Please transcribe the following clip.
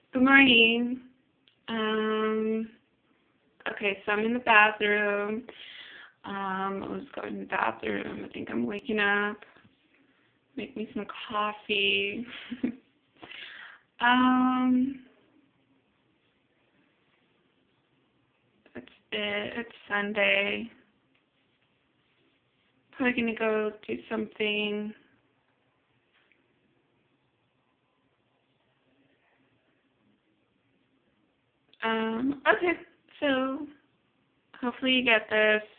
Good morning. Okay, so I'm in the bathroom. I was going to the bathroom. I think I'm waking up. Make me some coffee. um, that's it. It's Sunday. Probably gonna go do something. Okay, so hopefully you get this.